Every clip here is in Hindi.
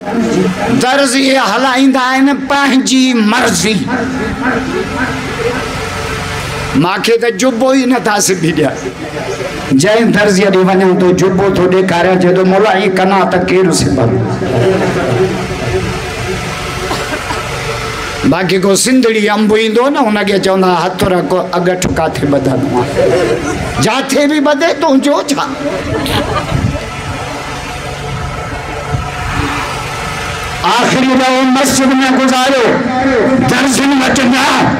दर्ज ये हलाइंदा आहिनि पंहिंजी मर्ज़ी। मांखे त जुबो ही नथा सिबी ॾिया। जंहिं दर्ज ॾे वञूं तो जुबो थो ॾेखारियां, चए थो मोला ईअं कना त केरु सिबंदो। बाक़ी को सिंधड़ी अंब ईंदो न, हुनखे चवंदा हथ रखो अगठ काथे ॿधंदो आहे, जाथे बि ॿधे तुंहिंजो छा। आखिरी दफ़ो मस्जिद में गुजारो, दर्जन वटि न,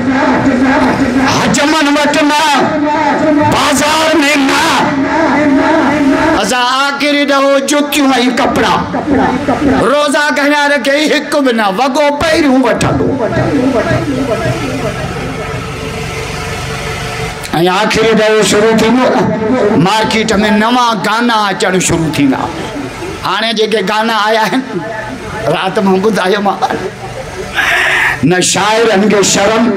हजमन वटि न, बाजार में न। असां आखिरी दफ़ो जुतियूं ऐं कपिड़ा रोज़ा कहिड़ा रखे हिकु बि न, वॻो पहिरियों वठंदो। ऐं आखिरी दफ़ो शुरू थींदो न, मार्केट में नवां गाना अचणु शुरू थींदा। हाणे जेके गाना आया आहिनि, रात में बुधायो मां, न शायरन के शर्म,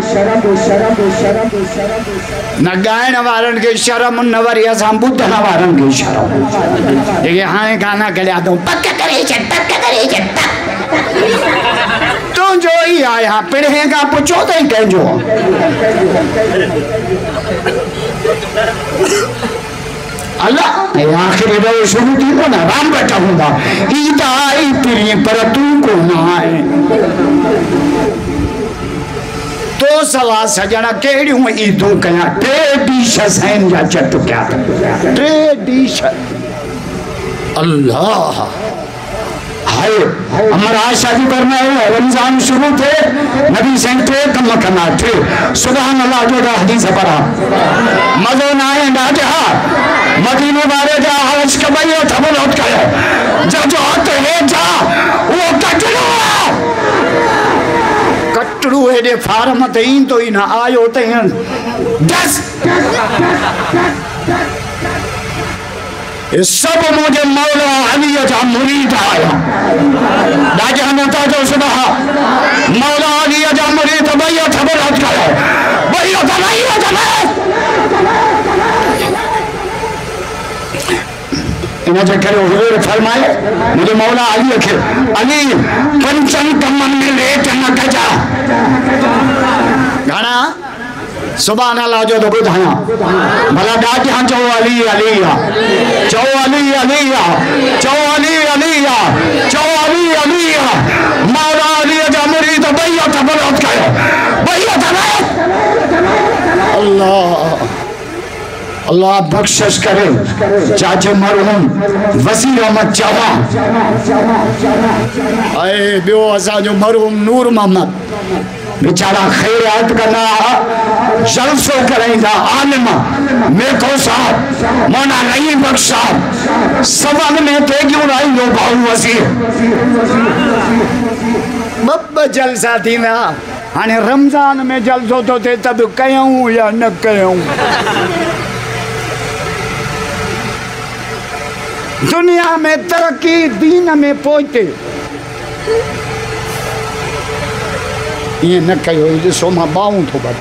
न गायन वारन के शर्म, न वरी असां बुधन वारन के शर्म। जेके हाणे गाना कढिया तो पक करे टक करे टक, तुंहिंजो ई आया पिढ़े खां पुछो त कंहिंजो। अल्लाह आखिरी दफ़ो शुरू थींदो न, राम वटि हूंदा ईद आई पिरी पर तूं कोन आहे। तो सवा सजण कहिड़ियूं ईदूं कयां, 3 डीश सैन जा चट कया, 3 डीश। अल्लाह हाय अमर आशा जी फरमाए रमजान शुरू थे, नबी सें 3 कम कंदा थे। सुभान अल्लाह जो हदीस पढ़ा, मज़ो न आए ॾाढा मदीने वाले जा हर्ष कबैयो थबलोट कयो, जो हथ हे जा वो कटड़ो कटड़ू हेॾे फार्म ते ईंदो ई न, आयो त दस सब मुझे मौला अली जा मुरीद आया। राजा नता जो सुबह मौला अली जा मुरीद भैया खबर हट करो, भैया दलाइयो इन जे करे हुजूर फरमाए, मुझे मौला अली खे अली पंचन कमन में लेट न कजा। घणा सुभान अल्लाह जो तो ॿुधायां भला ॾाढा चओ अली अली आहे, चओ अली अली आहे, चओ अली अली आहे, चओ अली अली आहे। मौला अली जा मुरीद भैया तबरत कयो, भैया अल्लाह अल्लाह बख्शिश करे। चाचे मरहूम वसीर अहमद चवा ऐं ॿियो असांजो मरहूम नूर मोहम्मद बेचारा खैरात कंदा, जलसो कराईंदा, आलिम मेको साहब, मौना रहीम बख्श साहब, सवन में तेगियूं राईंदो भाऊ वसीर। ॿ जलसा थींदा। हाणे रमज़ान में जलसो थो थिए त बि कयूं या न कयूं। दुनिया में तरक्की, दीन में पहुचे ये न कयो, ॾिसो मां बाऊं थो भर।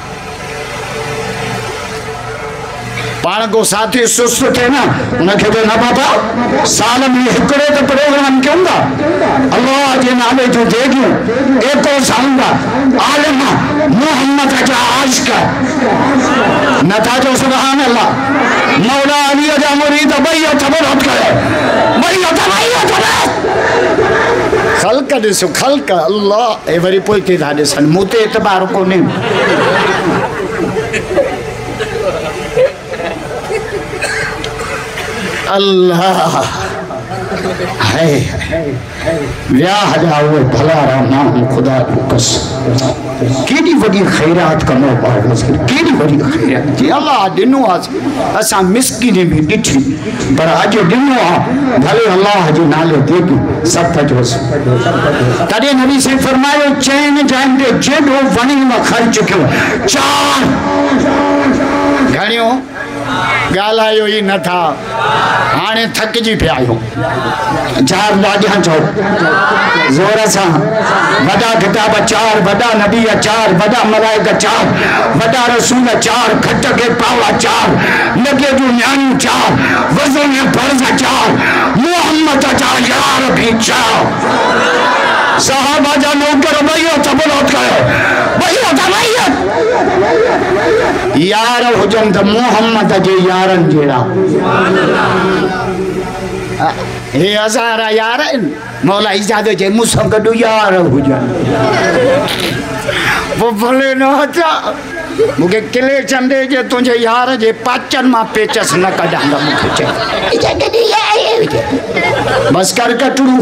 पाण को साथी सुस्त थे ना, उनखे तो न पता साल में हिकिड़ो तो प्रोग्राम कयूं था, अल्लाह जे नाले जो देगियूं एको साउंदा आलिम मोहम्मद जा आशिक नथा जो सुभान अल्लाह। मौला अली जा मुरीद भैया खबर हट करे, भैया खल्क ॾिसो खल्क अल्लाह ए वरी पोइ ते था ॾिसनि, मूं ते एतबार कोन्हे। अल्लाह है व्याह जा उहे भला रहमान खुदा कस केडी वडी खैरात कनो पाओ, केडी वडी खैरात जी अल्लाह दिनो असा मिस्किन भी दिठी, पर आज दिनो भले अल्लाह जो नाले देगी सब जो। तदे नबी से फरमायो चैन जानते जेडो वणी में खर्च कयो, 4 घणियो गालायो ही न था, हाने थकजी पिया आहियो। 4 ॾाढा चओ ज़ोर सां, वॾा किताब 4, वॾा नबी 4, वॾा मलाइका 4, वॾा रसूल 4, खट के पावा 4, लगे जो न्याणी 4, वज़न फर्ज़ 4, मोहम्मद जा यार भी 4। यार हुजन त मोहम्मद जे यारन जेड़ा हे हज़ारा यार मौला इजाज़त जे मुसा गडु यार हुजन वो भले न था मुके किले चंदे जे तुझे यार जे पाचन मां पेचस न कढांदा मुके बस कर कटड़ू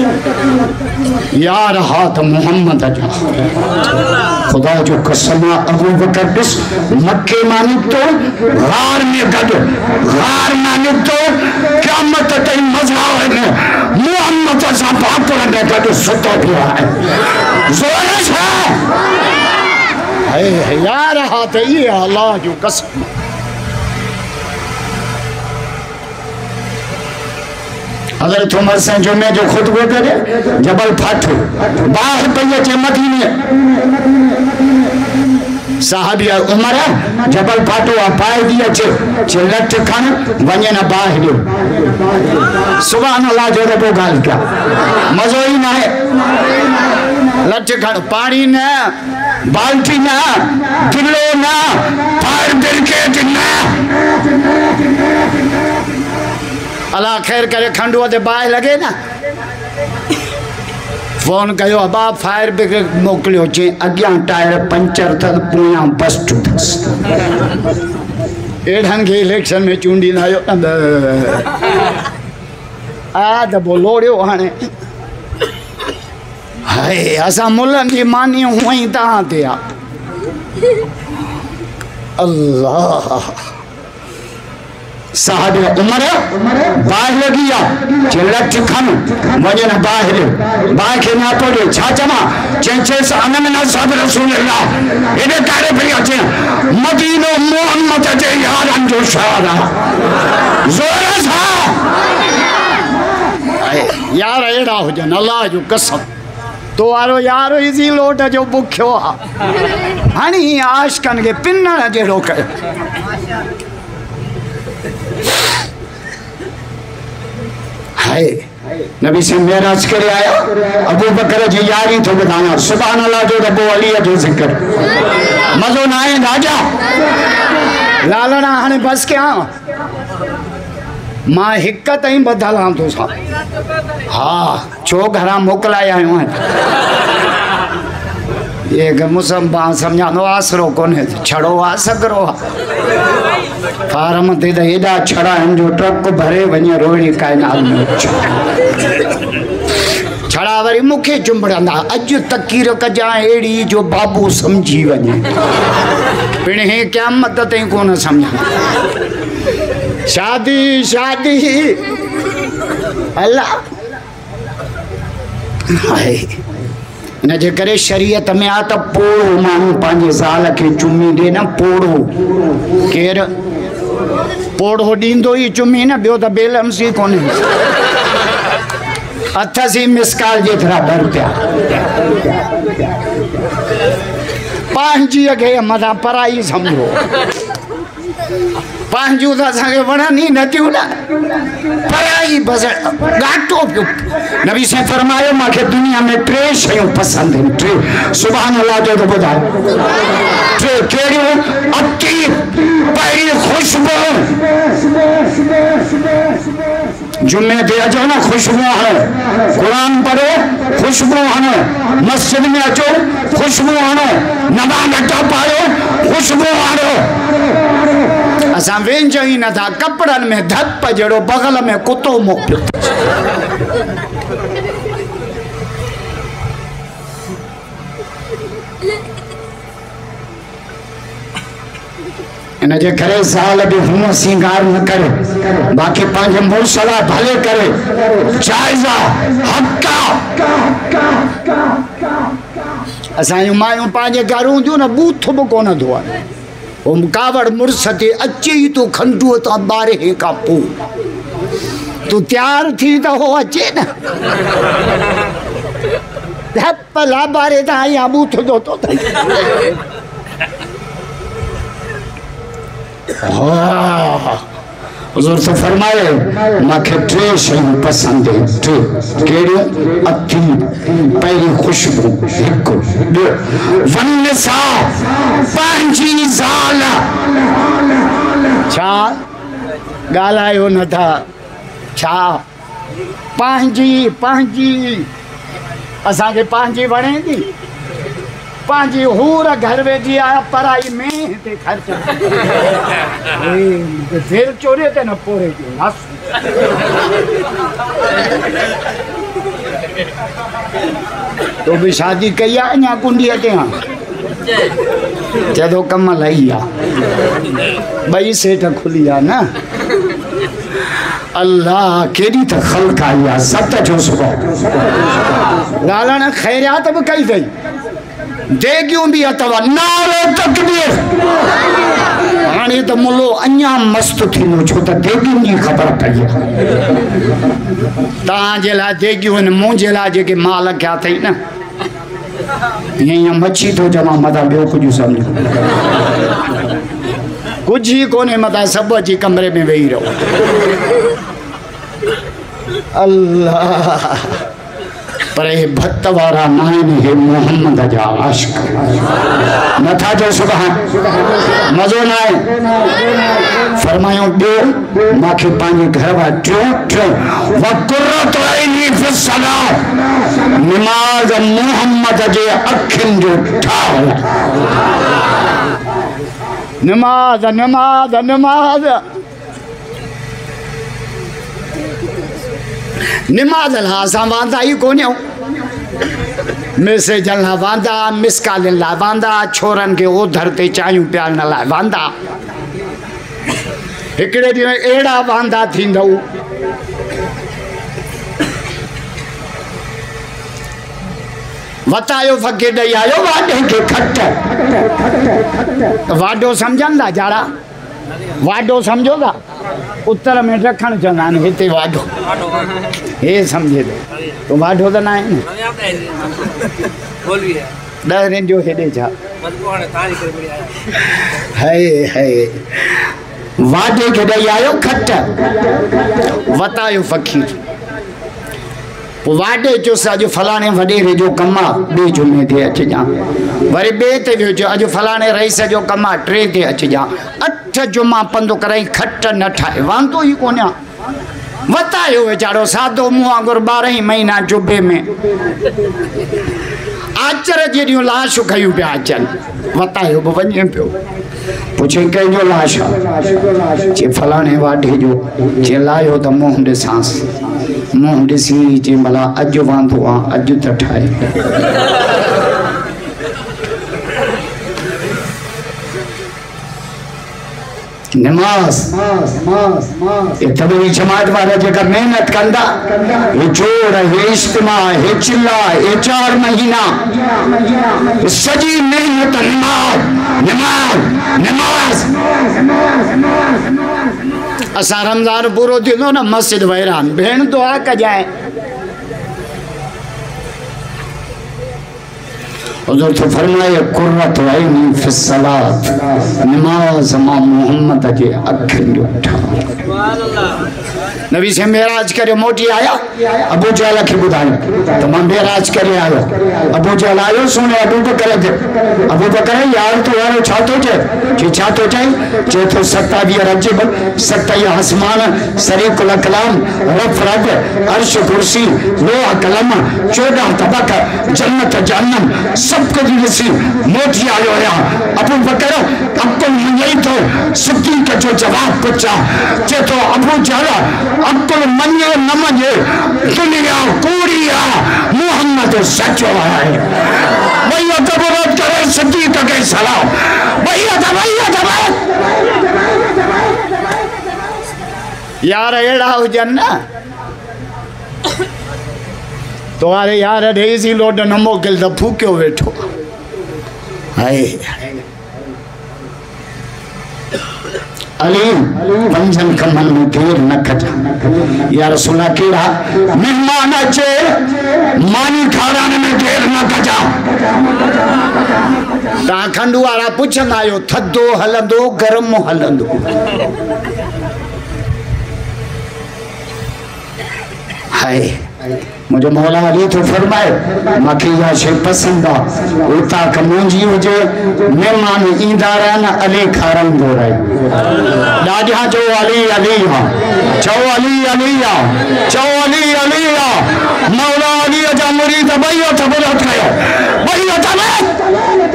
यार हाथ मोहम्मद जा खुदा जो कसम अबू बकर दिस मक्के मानी तो गार में गड गार मानी तो क़यामत ताईं मजा है मोहम्मद सा बापर ने गड सुतो पिया है जोर से है यार हाथ ये अल्लाह जो कसम अगर तुम से जुमे जो खुतबो करे जबल फाटो बाहर पइए चे मदीने साहबिया उमर जबल फाटो आ पाए दिया चे लट खन वने ना बाहर सुभान अल्लाह जो रबो गाल क्या मजो ही ना है लट खन पानी ना बाल्टी ना किलो ना फायर ब्रिगेड ना अल्लाह खैर करे खंडुआ दे बाय लगे ना फोन कयो अबा फायर ब्रिगेड मोकलियो चे अग्या टायर पंचर थ पुया बस्ट थस एडन के इलेक्शन में चूंडी नायो आ द बोलोड़ियो हाने हाय असा मुल्लन जी मानी हुई ता ते आ अल्लाह साहब उमर बाहर लगिया चिल्लट खन वजन बाहर बाहर के ना पड़े छाचमा चेचे से अनम ना सब रसूल अल्लाह इने कारे भैया चे मदीनो मोहम्मद जे यारन जो शारा जोर सा यार एड़ा हो जन अल्लाह जो कसम तो आरो यारो इजी लोट जो बुख्यो हनी आशकन के पिन्नण जे रोक हाय नबी से मेराज करे आया अबू बकर जी यारी तो बताना सुभान अल्लाह जो रब्बो अली जो जिक्र मजो ना है राजा लालना हने बस के आ मां हिक तई बदल हां तो सा हां छो घरा मोकलाया आयो ये मुसम बा समझानो आसरो कोने छड़ो आ सकरो फार्म ते एडा छड़ा हैं जो ट्रक भरे वने रोड़ी कायनात में छड़ा वरी मुखे चुंबड़ंदा अज तकीर कजा एड़ी जो बाबू समझी वने पिण हे क़यामत ते कोन समझा शादी शादी अल्लाह हाय न जे करे शरीयत में आ त पोड़ो मानू पांजे ज़ाल के चुमी दे न पोड़ो केर पोड़ो दींदो ही चुमी न बियो त बेलम सी कोने अथसी मिसकाल जेतरा डर पिया पांजी के मथा पराई समझो पांजू त असांखे वणनि ई नथियूं न पराई बस घाटो पियो नबी से फरमायो मूंखे दुनिया में टे शयूं पसंदि आहिनि टे सुभान अल्लाह जो त ॿुधायो टे कहिड़ियूं अतीब पहिरीं खुशबू जुम्मे ते अचो न खुशबू हणो कुरान पढ़ो खुशबू हणो मस्जिद में अचो खुशबू हणो नमाज़ अटो पायो खुशबू हणो असां वेंझो ही न था कपड़न में धप जड़ो बगल में कुत्तो मोकिलियो इन जे करे साल भी हुन सिंगार न करे बाकी पांच मुर्सला भले करे जायजा हक्का असां मायूं पांजे घरूं जो न बूथ बि कोन धोआ ओम कावड़ मुर्स ते अचे ही तो खंडुओ ता बारे का पो तू तैयार थी तो हो अचे न पला बारे ता या बूथ दो तो हुजूर से फरमाए माखे टे शयूं पसंद है टे केड़ियों अखी पहली खुशबू हिकु वन्नसा पंजी ज़ाल छा गालायो न था छा पंजी पंजी असा के पंजी वणे थी पंजी हूर घर वेठी आया पढ़ाई में ते खर्च फिर चोरे ते न पोरे हस तो भी शादी कई आ अञा कुंडी ते चलो कम लही आ बई सेठ खुली आ न अल्लाह केड़ी त खल्क आई आ सत जो सुबह गालन खैरियत भी कई गई देगियों भी अथव नारे तकबीर हाणे तो मुल्लो अञा मस्त थींदो छो त देगियुनि जी ख़बर पई तव्हांजे लाइ देगियूं आहिनि मुंहिंजे लाइ जेके माल कया अथई न हीअं मच्छी थो चवां मथां ॿियो कुझु सम्झो कुझु ई कोन्हे मथां सभु अची कमरे में वेही रहो अल्लाह पर हे भक्त वारा नाइन हे मोहम्मद जा आशिक नथा जो सुभान मज़ो न आहे फरमायो ॿियो मूंखे पंहिंजे घर वां टियों वक़ुर्रतु ऐनी फी सलात निमाज़ मोहम्मद जे अखियुनि जो ठाह नमाज नमाज नमाज निमाज ला असां वांदा ई कोन मैसेजन ला वांदा मिस कॉलन ला वांदा छोरन के ओधर ते चायूं पियारण ला वांदा हिकड़े ॾींहुं अहिड़ा वांदा थींदव वतायो फके ॾेई आयो वाॾे खे खट वाॾो सम्झंदा जाड़ा वाॾो सम्झो था उत्तर में रखण चवंदा आहिनि हिते वाॾो हे सम्झे थो तो वाॾो त न आहे न 10 ॾींहं जो हेॾे छा है वाॾे खे ॾेई आयो खट वतायो फ़कीर वाडे जो अॼु फलाणे वॾेरे जो कमु आहे ॿिए जुमे ते अचिजां वरी ॿिए ते वियो जो अॼु फलाणे रईस जो कमु आहे 3 ते अचिजां 8 जुमा पंधु कराई खट न ठाहे वांदो ई कोन आहे वतायो वीचारो सादो मुंहुं वांगुरु 12 महीना जुबे में आचर जहिड़ियूं लाशूं खयूं पिया अचनि वतायो बि वञे पियो पुछे कंहिंजो लाश आहे चए फलाणे वाढे जो चए लायो त मुंहुं ॾिसांसि मुंहुं ॾिसी चए भला अॼु वांदो आहे अॼु त ठाहे नमाज ये तबलीग जमात वाला जेकर मेहनत कंदा ये जोड़ ये इज्तिमा ये चिल्ला ये 4 महीना सजी मेहनत नमाज नमाज नमाज असा रमजान पूरो थींदो न मस्जिद वैरान भेण दुआ कजाए हुज़ूर तो फरमाए कुर्रत ऐनी फी सलात नमाज मां मोहम्मद जे अखियुनि जो ठाह नबी से मेराज करे मोटी आया अबू जहल खे ॿुधायो तो मां मेराज करे आयो अबू जहल आयो सुने अबू बकर यार तो यार छा तो चई जे तो 27 रजब 27 आसमान सरीकुल कलाम रफ रब अर्श कुर्सी लोह कलम 14 तबक जन्नत जहन्नम सब कुछ ॾिसी मोटी आयो या अबू बकर अब्दुल मञई तो सुकी के जो जवाब पुछा जे तो अबू जहल अब्दुल मञे न मञे दुनिया कूड़ी आ मोहम्मद सचो है भैया कबूरत करे सिद्दीक के सलाम भैया यार एड़ा हो जन्ना तो अरे यार ढेसी लोड न मोकिल तो फूक्यो वेठो हाय अली पंजन कमन में देर न कजा या रसूल केड़ा मेहमान अचे मानी खाराने में देर न कजा ता खंडू वाला पुछंदा आयो थदो हलंदो गरम हलंदो हाय मुझे मौला अली तो फरमाए माखे या शे पसंद आ उता कमंजी हुजे मेहमान ईंदा रहन अली खारन दो रहे दादा जो अली अली हा चो अली अली हा चो अली अली हा मौला अली जा मुरीद भइयो त बुलत कयो भइयो त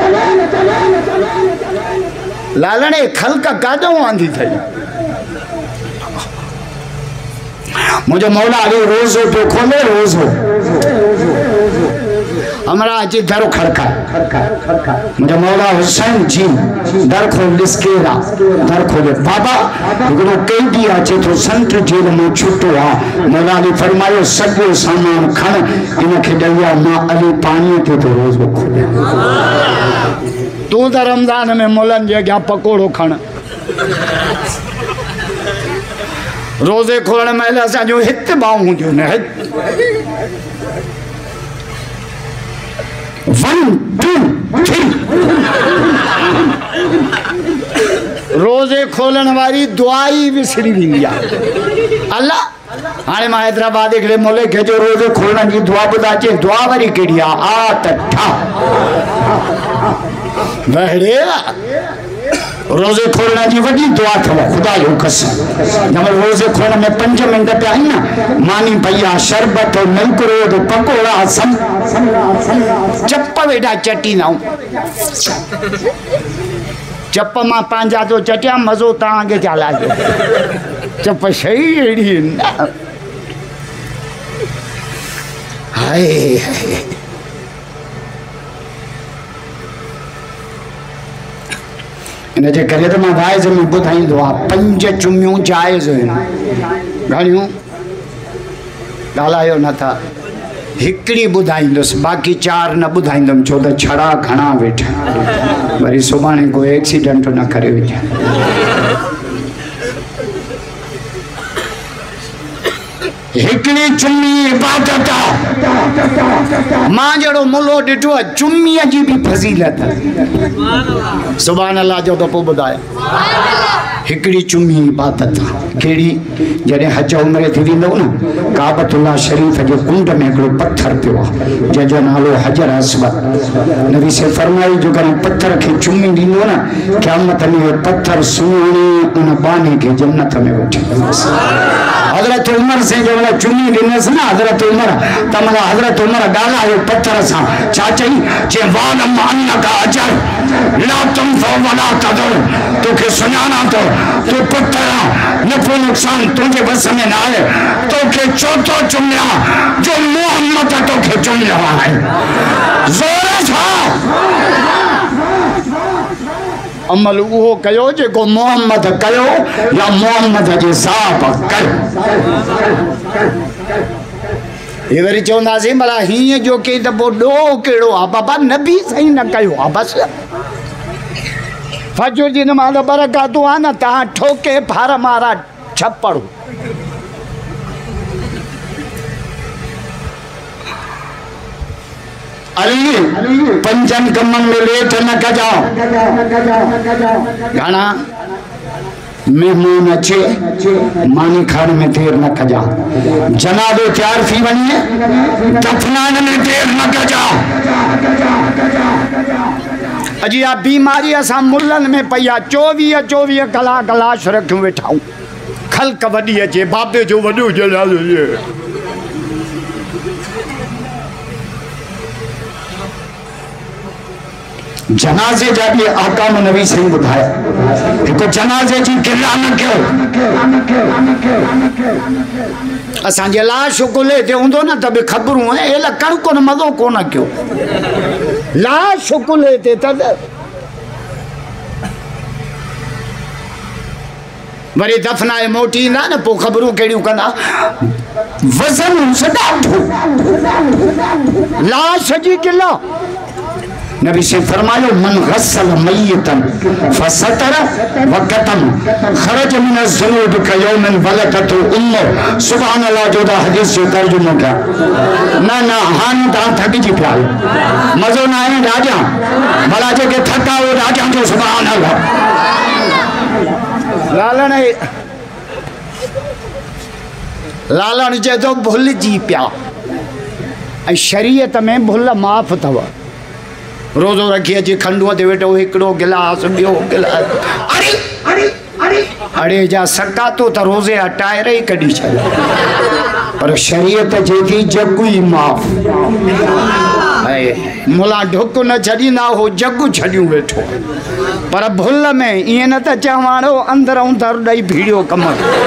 लालने खलक कादो आंधी थई मुझे मौला अली रोज पे खोले रोज हमारा अजी दर खड़का मुझे मौला हुसैन जी दर खोल लिस्केरा दर खोले बाबा गुरु कई दिया चे तो संत जेल में छुट्टो आ मौला अली फरमायो सगो सामान खण इनके दरिया मां अली पानी ते तो रोज खोले तू तो रमजान में मोलन जे क्या पकोड़ो खण रोजे खोलने में असा जो हित बाऊ हूं जो न 1 2 3 रोजे खोलने वाली दुआ ही विसरी विंदिया अल्लाह हाने मां हैदराबाद एकड़े मोले के जो रोजे खोलने की दुआ बुधा चे दुआ वाली केड़ी आ तठा बहड़े रोजे खोलने की वही दुआ थो खुदा जो कसम जब रोजे खोलने में 5 मिनट पे आई ना मानी भैया शरबत मिल्क रोड पकोड़ा सम चप्पा वेडा चटी ना चप मां पांजा जो चटिया मजो ता आगे चला चप सही एड़ी हाय इनजे करे तो मां वाइज में बुधाईंदो आ 5 चुमियूं जायज़ आहिनि घणियूं ॻाल्हायो न था हिकिड़ी बुधाईंदुसि बाक़ी 4 न बुधाईंदुमि छो त छड़ा घणा वेठा वरी सुभाणे कोई एक्सीडेंट न करे वेठा हिकिड़ी चुम्मी इबादत मां जड़ो मुलो डिठो चुम्मी जी भी फजीलत सुभान अल्लाह जो तो पोइ ॿुधाए हिकिड़ी चुम्मी इबादत केड़ी जॾहिं हज उमरे थी वेंदो न काबतुल्लाह शरीफ जे कुंड में हिकिड़ो पत्थर पियो आहे जंहिंजो नालो हजर अस्वद नबी से फरमाई जो कॾहिं पत्थर खे चुम्मी ॾींदो न क़यामत में पत्थर सुहिणी उन बाने खे जन्नत में वठी वेंदुसि हज़रत उमर से जो चुम्मी ॾिनसि न हज़रत उमर त माना हज़रत उमर ॻाल्हायो पत्थर सां छा चई जे वान मान का अजर ला तुम फो वला तदर तोखे सुञाणा तो तू पत्थर नफ़ो नुक़सान तुझे बस में ना आए तोखे चौथो चुमिया जो मोहम्मद तोखे चुमिया है जोर छा अमल वो कयो जेको मोहम्मद कयो या मोहम्मद जे साहब कयो ये वरी चवंदासीं भला हीअं जो कई त पोइ ॾोह कहिड़ो आहे बाबा नबी सही न कयो आहे बसि फजर जी नमाज़ बरकातूं आहे न तव्हां ठोके फार मारा छप्पड़ अली 5 कमनि में लेट न कजाओ घणा मेहमान अचे मानी खाने में देर न कजा जनाबे तैयार थी वञे दफनाने में देर न कजा अजी आ बीमारी असा मुल्लन में पया 24 कलाक लाश रखूं वेठाऊं खलक वडी अचे बाबे जो वडो जनाज़ो जनाजे जा भी आकाम नबी सिंह बुधाए एक जनाजे जी किला न क्यों असांजे लाश कुले ते हूंदो न त बि ख़बरूं एला कणको न मज़ो कोन कयो लाश कुले ते त वरी दफनाए मोटी ईंदा न पोइ ख़बरूं कहिड़ियूं कंदा वज़न सदा लाश जी किला नबी से फरमायो मन गसल मय्यतन फसतर वकतम खरज मिन ज़ुनूब कयौमन वलदतु उम्मु सुभान अल्लाह जो दा हदीस जो तर्जुमो क्या ना हान दा थक जी पिया मज़ो ना आहे राजा भला जेके थका हो राजा जो सुभान अल्लाह लालन लालण चए थो भुलिजी पिया। ऐं शरीयत में भुल माफ़ अथव। रोज़ो रखी अची खंडूअ ते वेठो हिकिड़ो गिलास ॿियो गिलास अड़े जा सकातो त रोज़े जा टायर ई कढी छॾ। पर शरीयत जेकी जग ई माफ़। मुला ढुक न छॾींदा हो जग छॾियूं वेठो। पर भुल में ईअं न त चवाणो अंदर अंदर ॾेई भीड़ियो कम।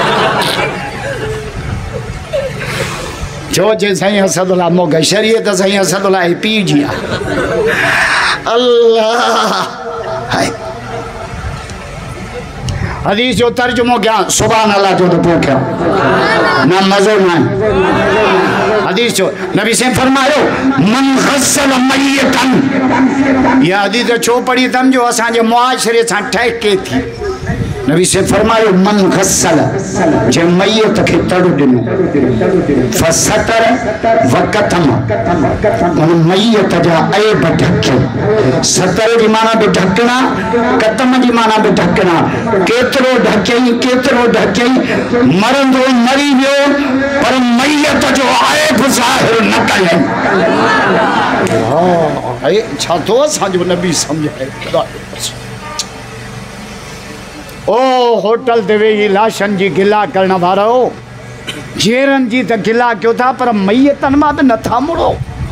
जो जे साईं असदुल्ला मोग शरीयत साईं असदुल्ला पीउ जी आहे। अल्लाह हदीस जो तर्जुमो क्या सुभान अल्लाह जो तो पोख्या ना मज़ो ना हदीस जो नबी से फरमायो मन गस्सल मय्यतन। यह हदीस छो पढ़ी तम जो असांजे मुआशरे सां ठहके थी। नबी से फरमायो मन गस्सल जे मय्यत खे तड़ ॾिनो फसतर वकतम उन मय्यत जा ऐब ढके। सतर जी माना बि ढकना, कतम जी माना बि ढकना। केतिरो ढकई मरंदो मरी वियो पर मय्यत जो ऐब ज़ाहिर न कयई। हां छा तो असांजो नबी सम्झाए। ओ होटल ते वेही लाशन जी गिला करण वारो जेरन जी त गिला कयो था पर मय्यतन मां बि नथा मुड़ो।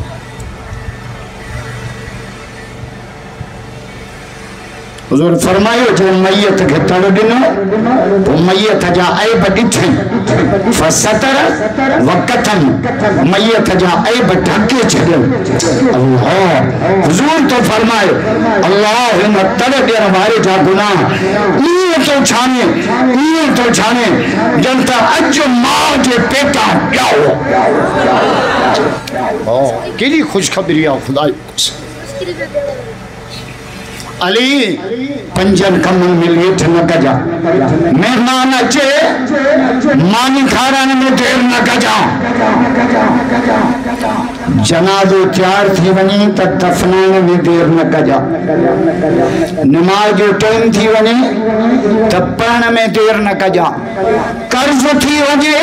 हुजूर फरमायो जो मय्यत खे तड़ ॾिनो तो मय्यत जा ऐब ॾिठई फसतर वकतन मय्यत जा ऐब ढके छॾियो। अल्लाह हुजूर तो फरमाए अल्लाह हिन तड़ ॾियण वारे जा गुनाह ईअं तो छाने ॼण त अॼु मां जे पेटां ॼाओ। केॾी ख़ुशख़बरी आहे ख़ुदा जी। अली पंजन कमन में लेट न कजा। मेहमान अचे मानी खाराने में देर न कजा। जनाज़ो तैयार थी वञे त दफनाने में देर न कजा। नमाज जो टाइम थी वञे त पढ़ण में देर न कजा। कर्ज थी वञे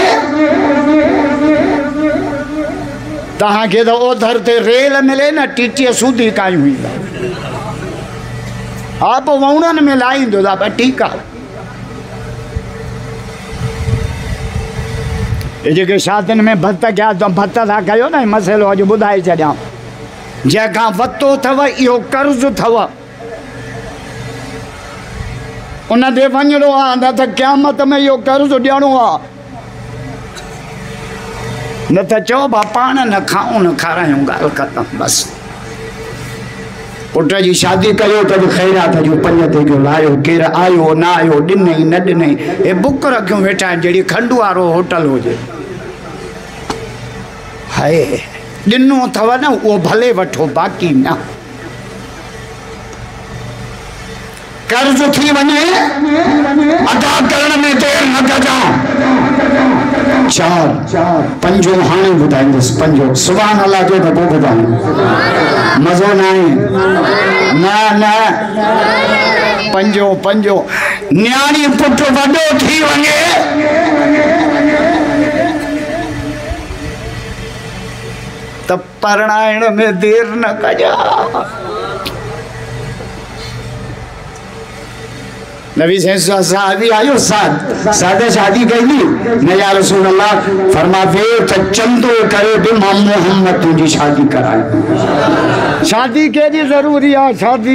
तव्हांखे त ओधर ते रेल मिले न टीटीअ सूदी काई हुई। हा पोइ वणनि में लाहींदो था पर ठीकु आहे। ये जेके शादियुनि में भत कया त भत था कयो न मसइलो अॼु ॿुधाए छॾियां। जंहिंखां वरितो अथव इहो कर्ज़ अथव उन ते वञिणो आहे न त क़यामत में इहो कर्ज़ ॾियणो आहे। न त चओ भा पाण न खाऊं न खारायूं ॻाल्हि ख़तमु बसि। पुट जी शादी कयो त ख़ैरात जो 5 ते जो लायो केरु आयो न आयो ॾिनई न ॾिनई हे बुक रखियूं वेठा आहिनि जहिड़ी खंडू वारो होटल हुजे। हाय ॾिनो अथव न उहो भले वठो बाक़ी न। कर्ज थी वञे अदा करण में देर न कजा। 4 पंजो हाणे ॿुधाईंदुसि। पंजो सुभान अल्लाह जो त पोइ ॿुधाईं मज़ो न आहे न। पंजो न्याणी पुट वॾो थी वञे त परणाइण में देर न कजा। नबी साहबी आयो सादे शादी कई न या रसूल अल्लाह फरमावे त चंदो करे बि मां मोहम्मद तुझी शादी कराई। शादी केडी जरूरी है शादी।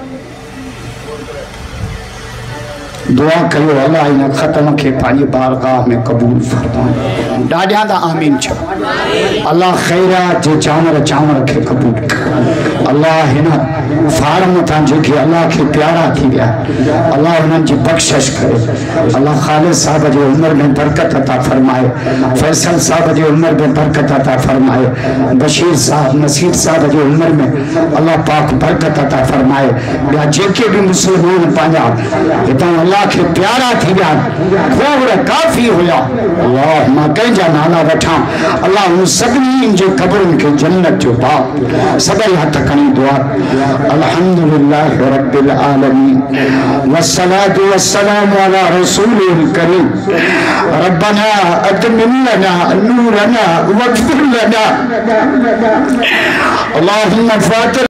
दुआ कयो अल्लाह इन ख़त्म के पांजी बारगाह में कबूल फरमाए। डाढिया दा आमीन छो। अल्लाह खैरात जे चांवर के कबूल कर। अल्लाह हिन फार्म था जेके अल्लाह के प्यारा थी गया अल्लाह उन्हनि जी बख्शिश करे। अल्लाह खालिद साहब जे उम्र में बरकत अता फरमाए। फैसल साहब जे उम्र में बरकत अता फरमाए। बशीर साहब नसीर साहब जे उम्र में अल्लाह पाक बरकत अता फरमाए। या जेके भी मुसलमान पांजा हितां अल्लाह खुदा के प्यारा थी गया खोड़ काफी हुआ अल्लाह मां कंहिंजा नाला वठा अल्लाह उन सभिनी जे क़ब्रनि के जन्नत जो बाप सभई हथ खणी दुआ अल्हम्दुलिल्लाह रब्बिल आलमीन वस्सलातु वस्सलामु अला रसूलिल करीम रब्बना अतमिम लना नूरना वग़फिर लना अल्लाहुम्मा फातिर